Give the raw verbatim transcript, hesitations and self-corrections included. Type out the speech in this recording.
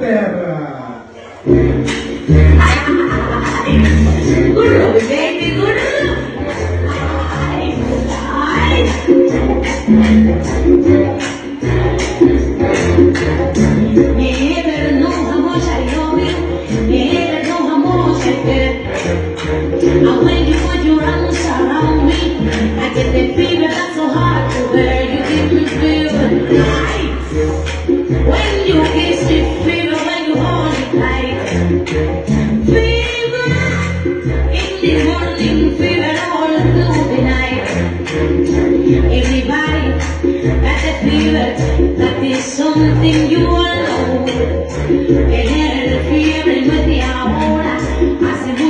terra. Guru, baby, guru. You never know how much I love you. You never know how much I care. And when you put your arms around me, I get the fever that's so hard to bear. You give me fever night. When you kiss me, fever when you hold me tight. Fever in the morning, fever all through the night. Everybody got the fever, that is something you all know. El fever with the ahora, hace